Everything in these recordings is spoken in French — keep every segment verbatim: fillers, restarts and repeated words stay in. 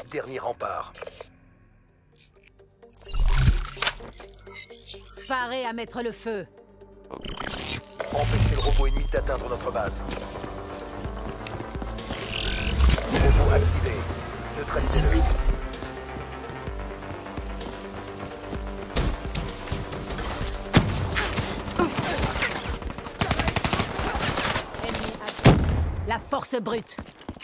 Dernier rempart. Paré à mettre le feu. Empêchez le robot ennemi d'atteindre notre base. Robot activé. Neutralisez-le. Ennemi actif. La force brute.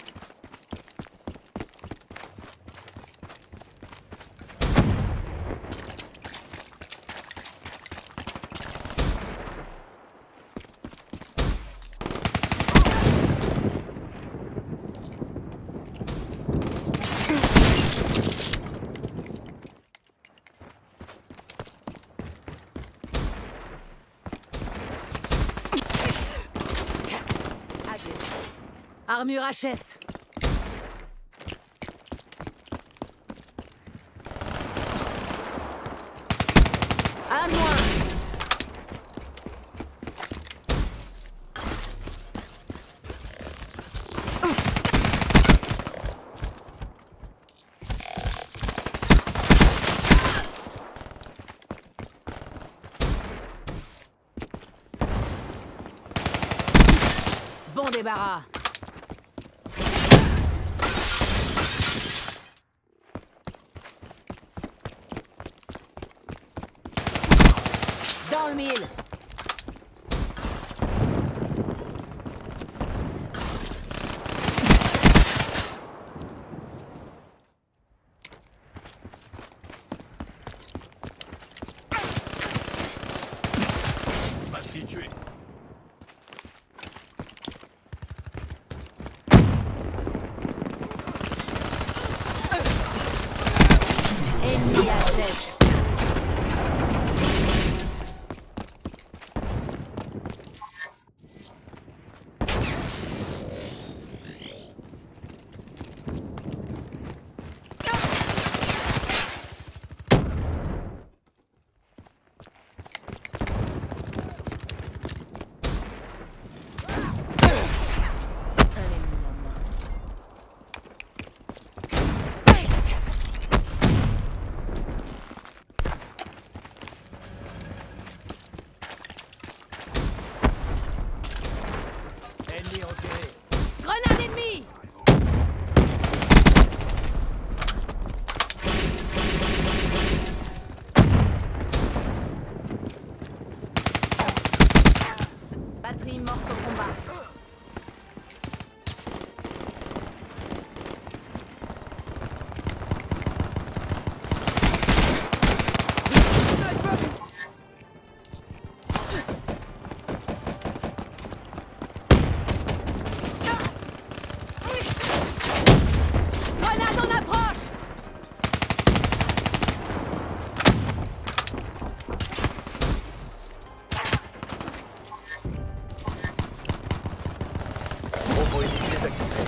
Armure H S. Un de moins. Bon débarras. Dans le mille. Pas situé. Ennemi H S. Grenade ennemie! Batterie morte au combat. Grenade en approche! Robot ennemi désactivé.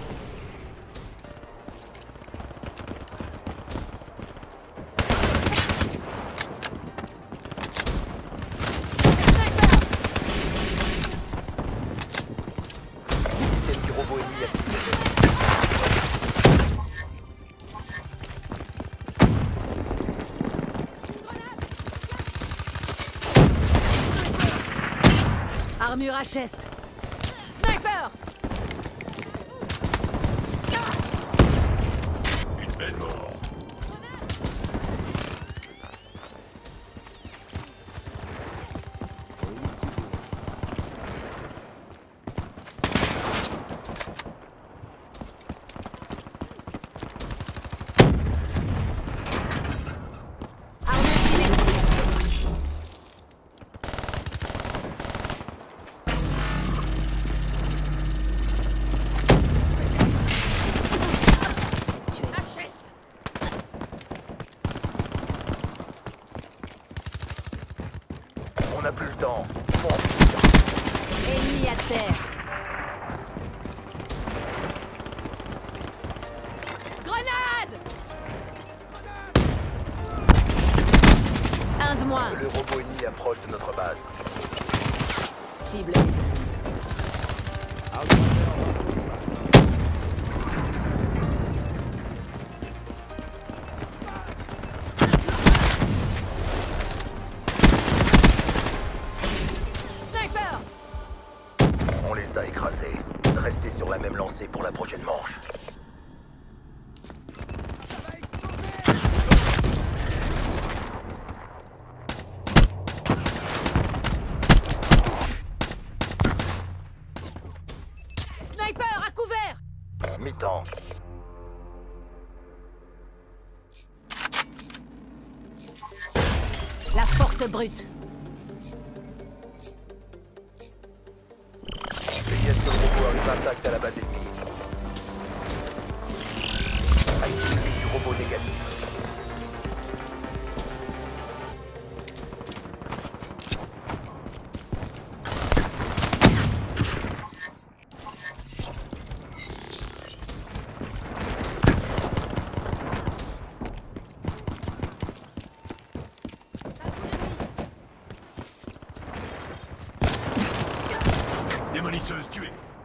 Système du robot ennemi activé. Armure H S. Sniper! Une belle mort. Armure cinétique. H S. On n'a plus le temps. Fonce. Ennemi à terre. Grenade! Un de moins. Le robot ennemi approche de notre base. Cible. même lancée pour la prochaine manche. Sniper à couvert! Mi-temps. La force brute. Les pièces de robot arrivent intactes à la base ennemie. Activité du robot négatif. Démolisseuse tuée.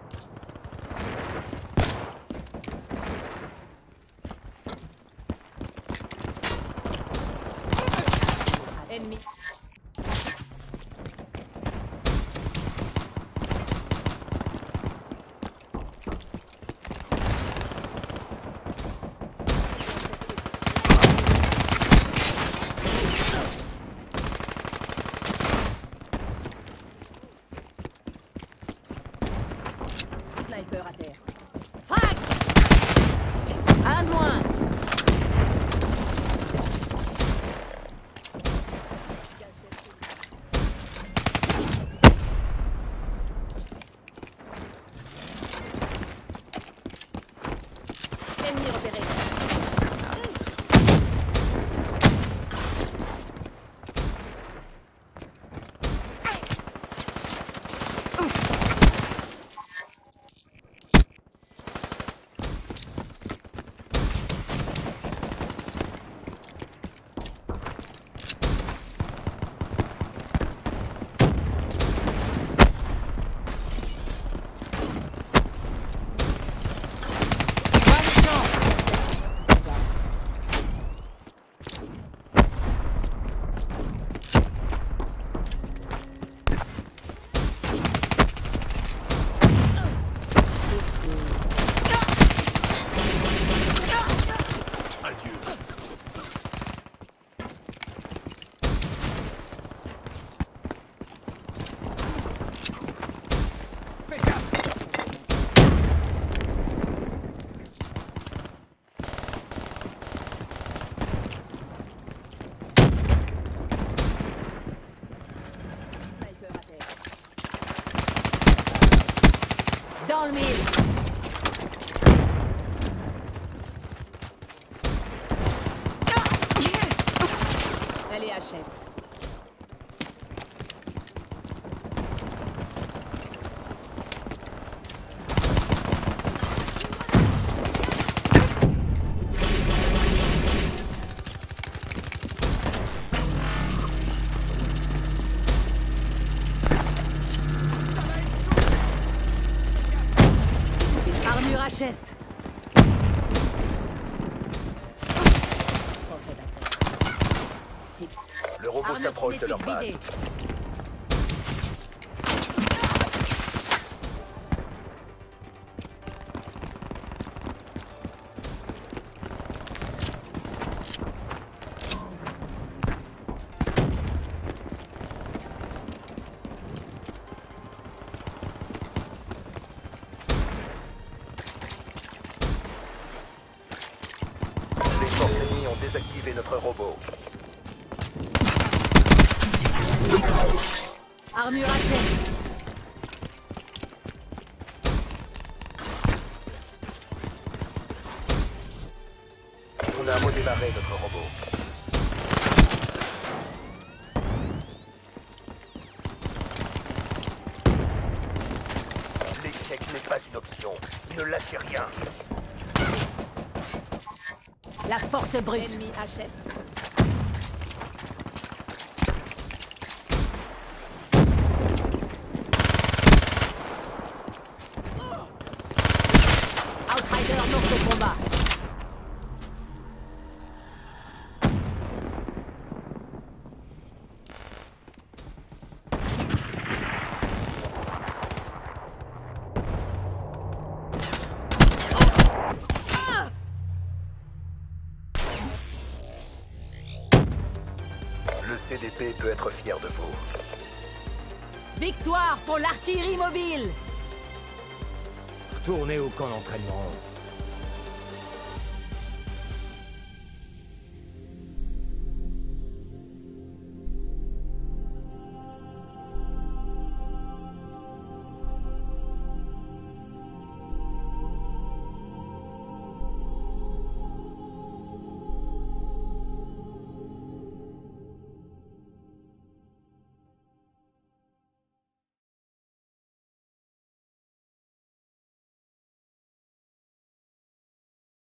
Ennemi. Sniper à terre. Frag! Un de moins. Ennemi repéré. Adieu. Sniper à terre. Dans le mille. Allez, H S. Armure H S. Si. Le robot Arme s'approche de leur cinétique base. vidée. Les forces ennemies ont désactivé notre robot. Armure H S. On a redémarré notre robot. L'échec n'est pas une option. Ne lâchez rien. La force brute. Ennemi H S. Outrider mort au combat. C D P peut être fier de vous. Victoire pour l'artillerie mobile. Retournez au camp d'entraînement.